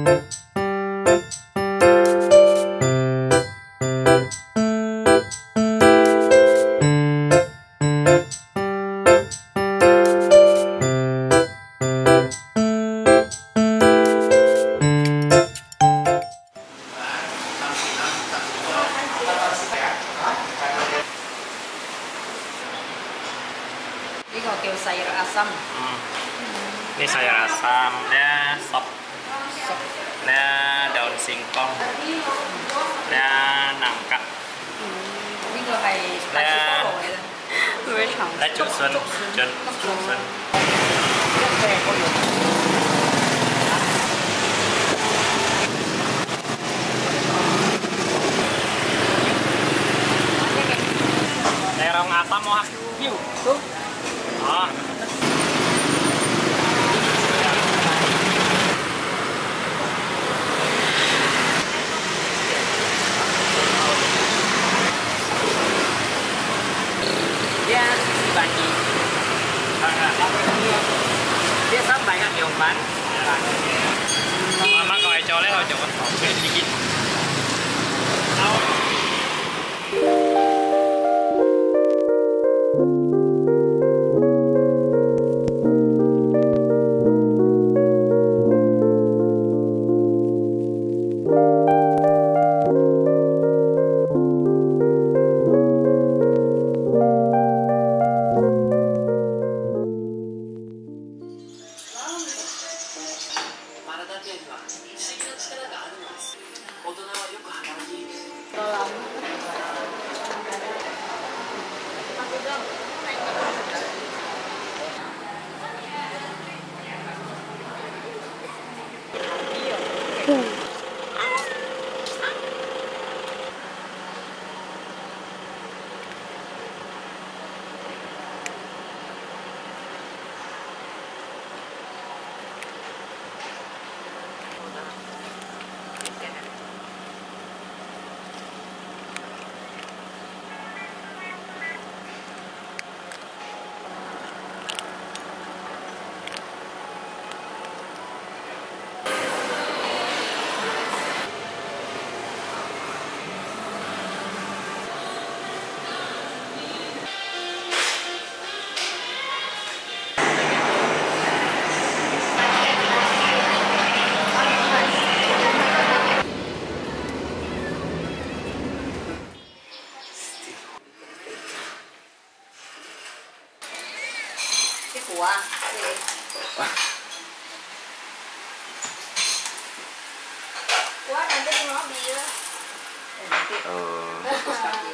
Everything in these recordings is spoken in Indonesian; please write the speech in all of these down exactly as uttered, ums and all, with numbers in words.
Ini kalau sayur asam. Hmm. Ini sayur asam, ini sop, ini daun singkong, ini nangka. Ini個係 spicy bolo 嚟嘅，佢會長。 ini竹筍，竹竹筍。 一隻個肉。 Terong asam mau yuk tuh. Oh. Dia bagi. Dia sampai kan di umpan. Mama kau colek kau coba sedikit. Kuah. Kuah nanti mau dia. Oh.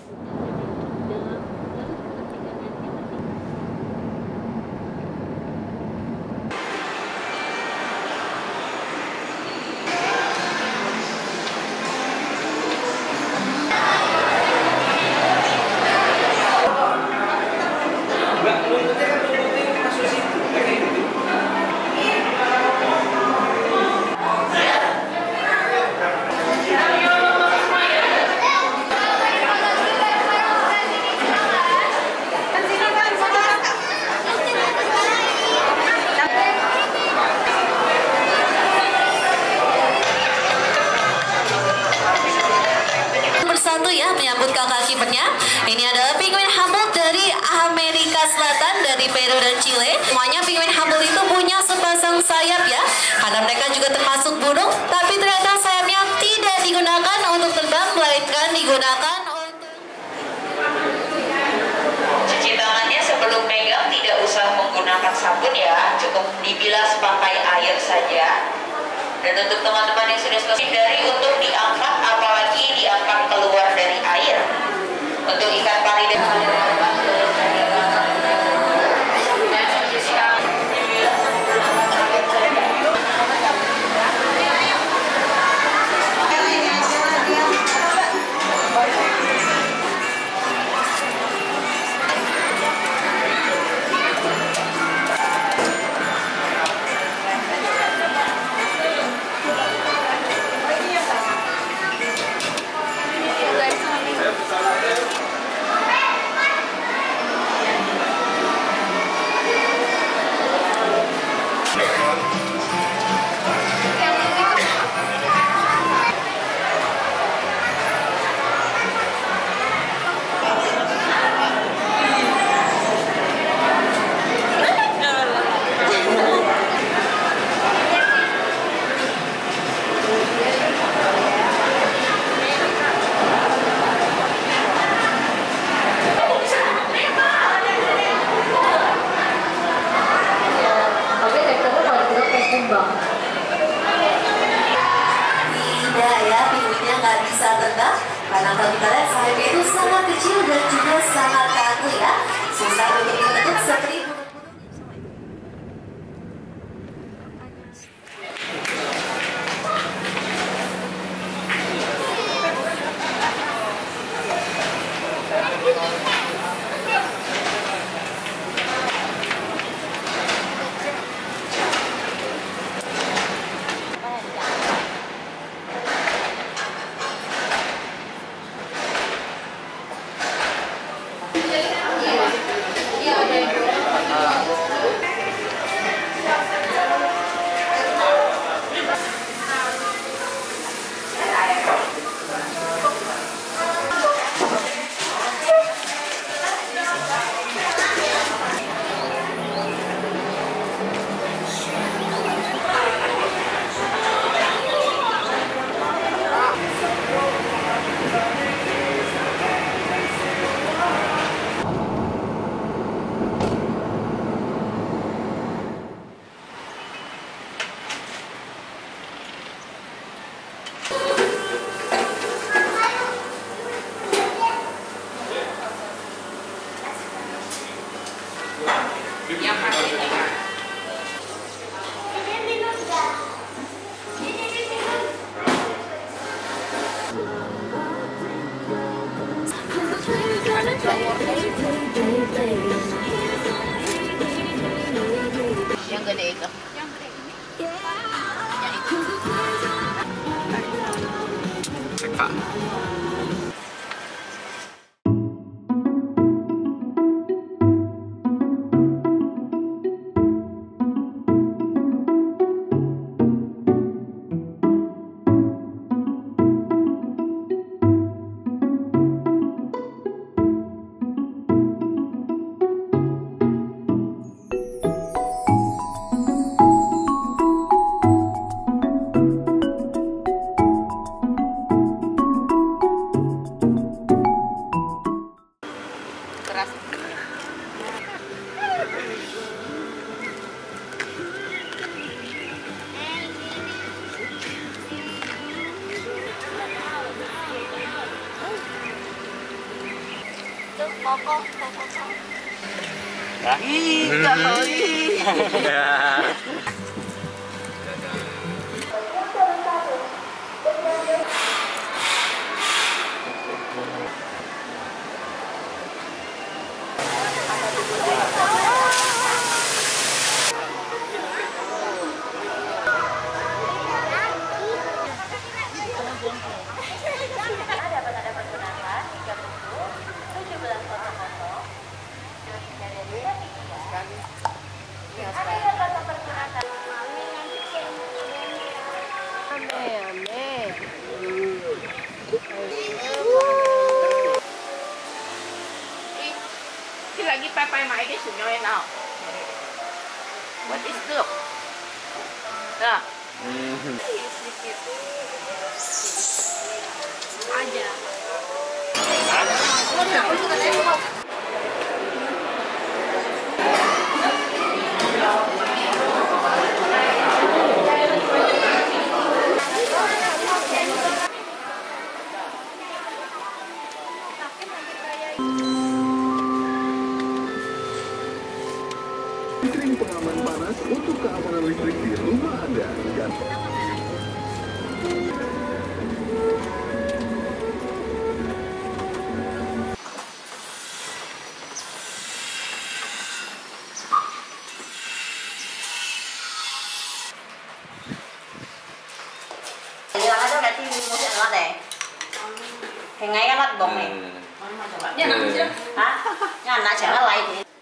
Ya, menyambut kakak kipernya. Ini adalah penguin Humboldt dari Amerika Selatan, dari Peru dan Chile. Semuanya penguin Humboldt itu punya sepasang sayap ya, karena mereka juga termasuk burung, tapi ternyata sayapnya tidak digunakan untuk terbang, melainkan digunakan untuk cuci tangannya sebelum megang. Tidak usah menggunakan sabun ya, cukup dibilas pakai air saja. Dan untuk teman-teman yang sudah selesai, hindari untuk diangkat, apalagi diangkat keluar dari air. Untuk ikan pari dan Tidak ya, pinguinnya nggak bisa terbang. Karena kalau kita lihat sayapnya itu sangat kecil dan juga sangat kaku ya. Susah untuk ditutup seperti yang gede itu. Yang gede ini. Yang itu. Cek Pak. Keras. Tuh kokoh, kokoh. Ih, lagi papai mai cái sừng nhoi nào. What is look? Nah. Sedikit. Aja. Kering pengaman panas untuk keamanan listrik di rumah Anda. Dan Bilang aja berarti musik nggak deh. Hengai kan lát bông này. Dạ, nằm chưa? Hả? Nhà anh đã chẳng là lại thì.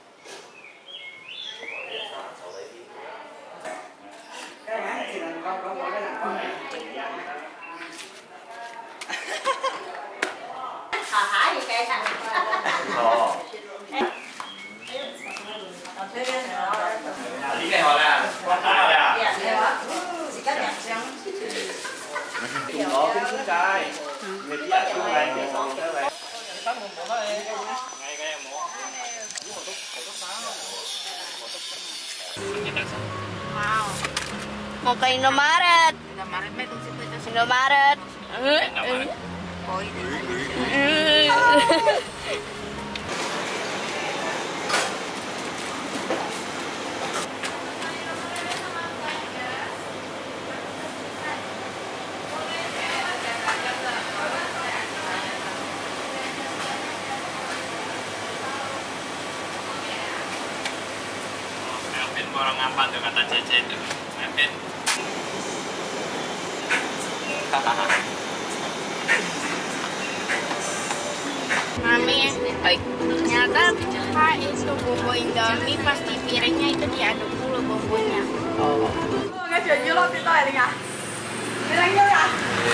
Hả hả gì cái thằng. Lý này họ là quan trọng là Chỉ cách nhận xem. chúng nó cũng xuống trai người đi ở chung này thì xong thế này tắt một bộ thôi ngay ngay một nếu mà tốt phải tốt phá nó tốt. Wow. Mau ke Indomaret. Indomaret mah itu situ itu. Indomaret. Oh ini. Melvin borong apa tuh kata Cece itu? Melvin. Mami, ternyata Kak itu bumbu Indomie pasti piringnya itu diaduk dulu bumbunya. Oh. Nggak jadi lo itu ada nggak? Bilangnya nggak?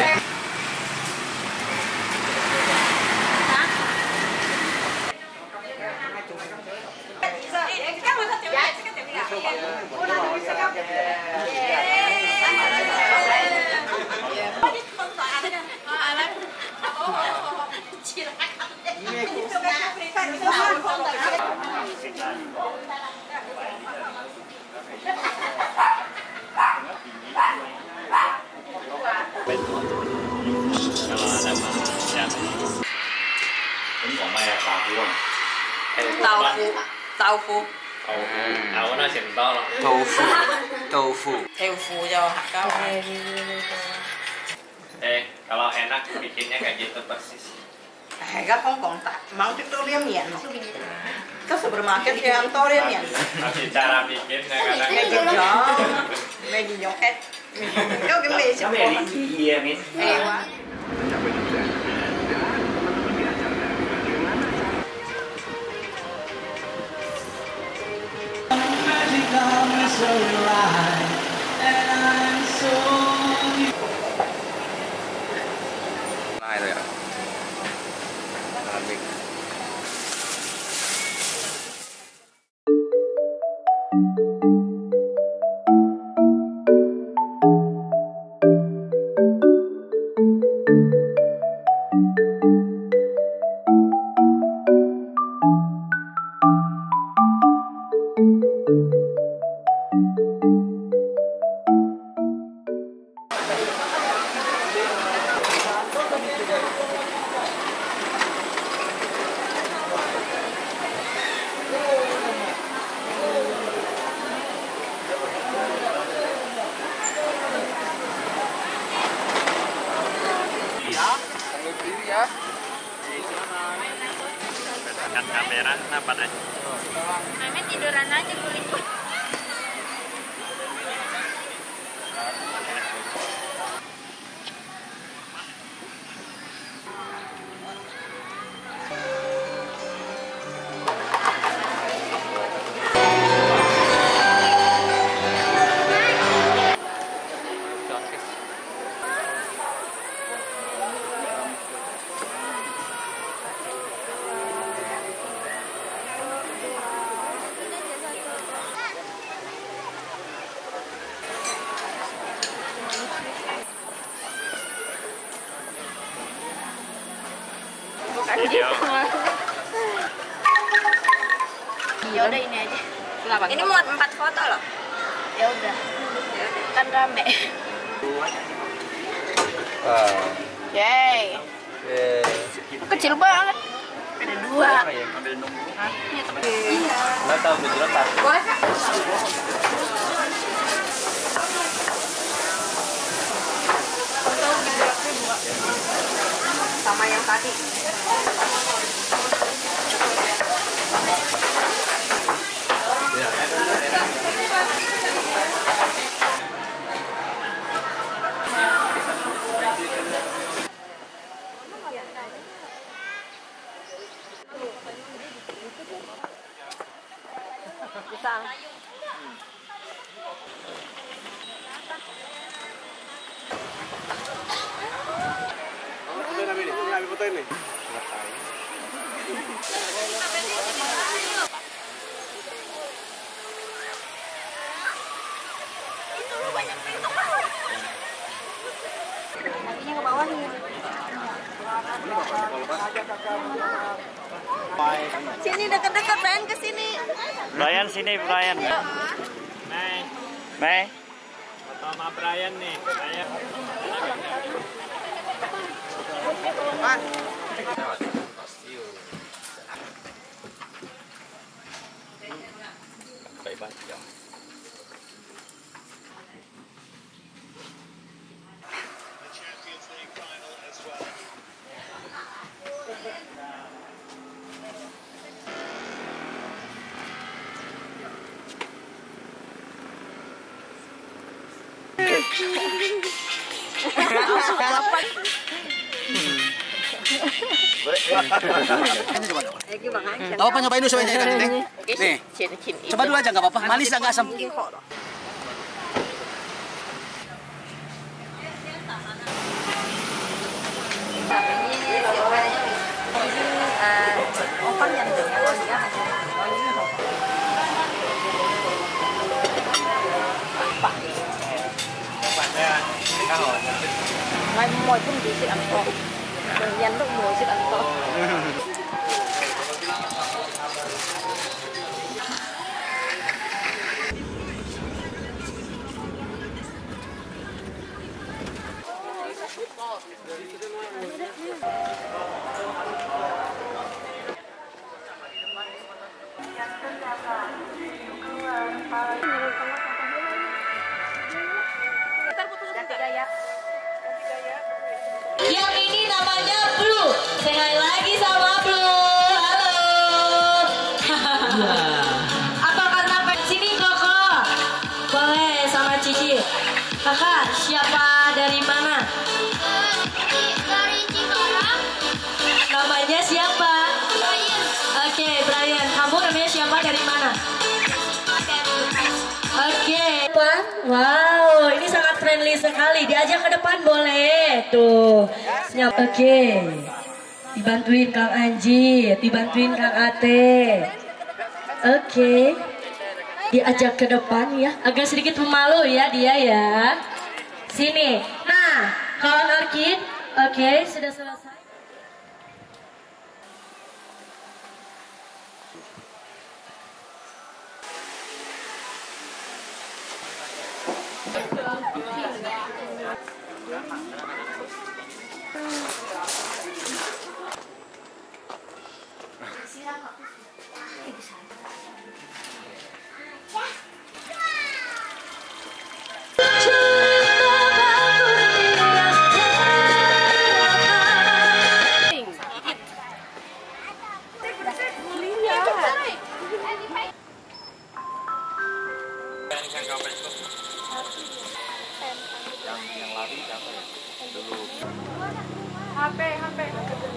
Ini của mày là tàu phu à? Tàu phu. Tàu phu. Tàu phu. Tàu nó xịn to lắm. Tofu. Tofu. Theo phù cho các Eh, kalau enak bikinnya kayak gitu persis. Harga Hongkong tak mau tutorial mian. Ke supermarket yang tutorial mian. Tapi cara bikinnya kadang Meja jong, meja jongket. Kau ke meja. Iya, Min. Ewa. Mencapai sukses. Dan teman-teman di acara bagaimana? Này rồi ạ. Làm việc. Angkat kamera, kenapa deh? Mami tiduran aja kulit. Video. Ya udah ini aja. Kenapa? Ini muat empat foto loh. Ya udah. Kan rame. Wow. Yeay. Eh. Kecil banget. Ada dua. Ambil nunggu. Iya tapi. Nggak tahu udah lepas. Boleh Kak? Sama yang tadi. Sini dekat-dekat, Brian ke sini. Brian sini, Brian. Mei. Mei. Foto sama Sama Brian nih, Brian. Baik-baik ya. Tahu apa nyobain dulu coba ini? Nih, coba dulu aja nggak apa-apa. Manis nggak asam? Ngày mỗi công ty sẽ ăn to, nhân lúc mỗi sẽ ăn to. Yang ini namanya Blue. Sekali lagi sama Blue. Halo. Apa kata sini Koko? Boleh sama Cici. Kakak, siapa dari mana? Dari Cikarang. Namanya siapa? Brian. Oke, Brian. Kamu namanya siapa dari mana? Oke. Wow, ini sangat friendly sekali. Diajak ke depan boleh. Tuh. Oke. Dibantuin Kang Anji, dibantuin Kang Ate. Oke. Diajak ke depan ya. Agak sedikit pemalu ya dia ya. Sini. Nah, kawan Orchid. Oke, sudah selesai. H P, H P.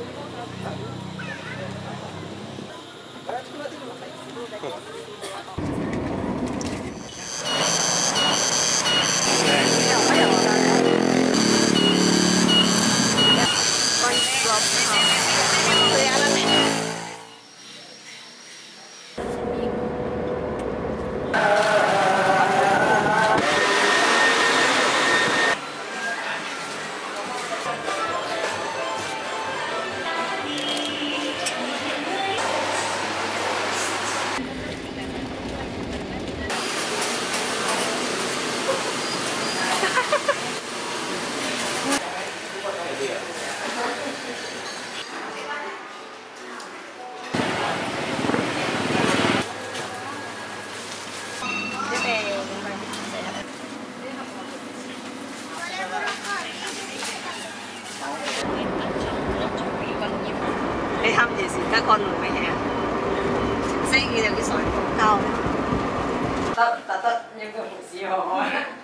Đi thăm gì xịt các con người mày hả? Xí gì là cái sỏi cao. Tớ tớ tớ nhưng cũng siêu.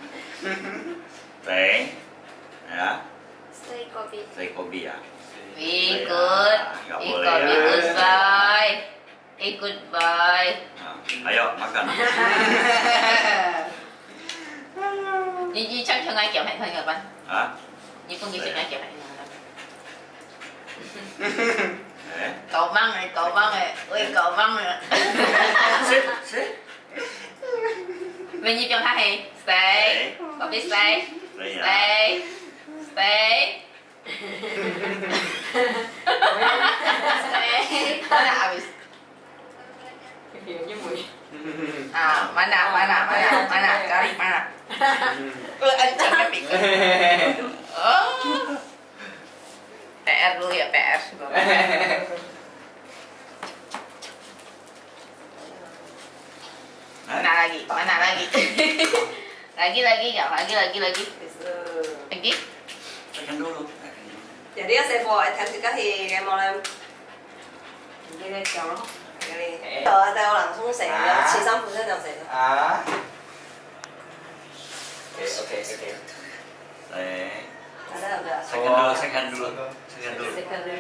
Stay. Ya. Stay kopi. Stay kopi ya. Ikut, ikut, ikut, bye. Ikut, bye. Ayo makan. Như như chắc cho ngay kiểu hẹn thôi nhờ bạn. Hả? Như không như cho ngay kiểu hẹn nhờ. Cậu băng này, cậu băng này, ui cậu băng này. Mình như trong hát hay stay, cậu biết stay, stay, stay. Stay. Đó là abis. Kiểu như mùi. Ah, mana, mana, mana, mana, cari mana? Eh, anjingnya pikir. Oh. P R dulu ya, P R. Mana lagi? Mana lagi? Lagi, lagi, ya, lagi, lagi, lagi. Lagi? Tekan dulu. Jadi ya sư phụ thật sự thì em mong em cái này kéo nó cái này ở đây lặng xuống sẻ nó chỉ xong phụ thân nào sẻ thôi À. Oke, oke, oke. Eh. ada udah Tekan dulu, tekan dulu. Tekan dulu. tekan dulu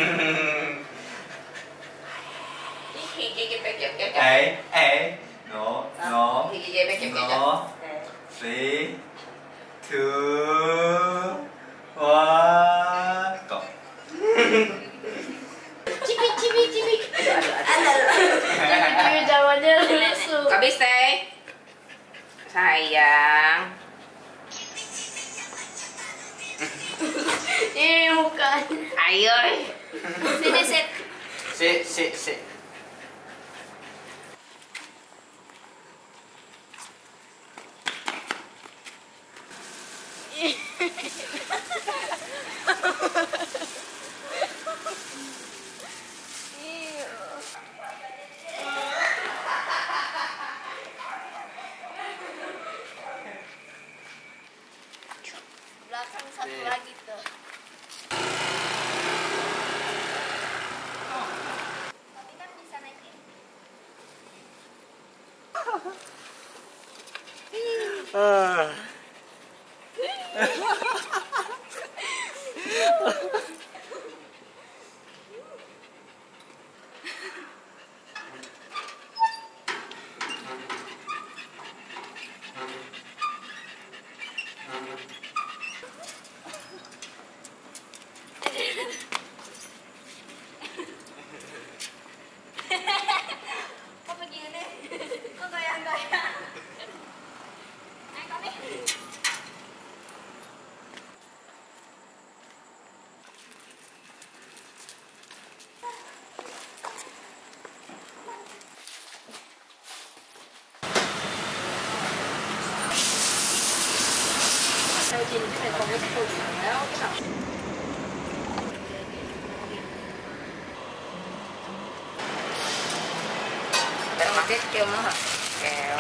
Gigi pekep-kep. Eh, eh. No, no. Gigi pekep-kep. No. Three, two, one, go. Cipik, cipik, cipik. ada Cipik jawabannya lucu. Habis teh. Sayang. Ini bukan. Ayo. Sini, Set. Si, si, si. Belakang satu lagi tuh. Tapi kan bisa naikin. Kok begini? Kok goyang-goyang? Naik kami. theo trình cái này còn cái thùng đó cái nào Termasuk kêu nó hả? Kèo.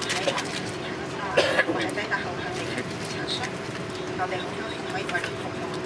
我哋好高興可以為你服務。